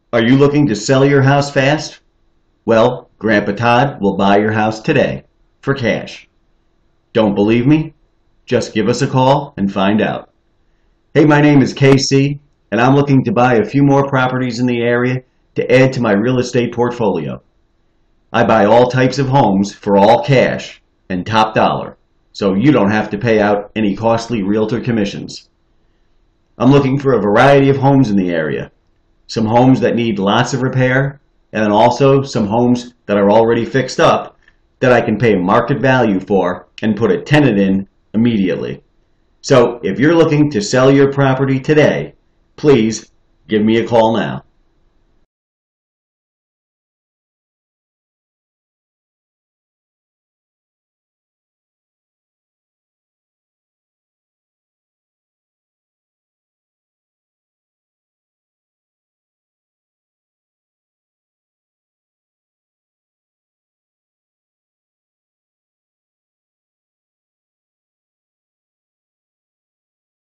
Are you looking to sell your house fast? Well, Grandpa Todd will buy your house today for cash. Don't believe me? Just give us a call and find out. Hey, my name is KC, and I'm looking to buy a few more properties in the area to add to my real estate portfolio. I buy all types of homes for all cash and top dollar, so you don't have to pay out any costly realtor commissions. I'm looking for a variety of homes in the area. Some homes that need lots of repair, and then also some homes that are already fixed up that I can pay market value for and put a tenant in immediately. So if you're looking to sell your property today, please give me a call now.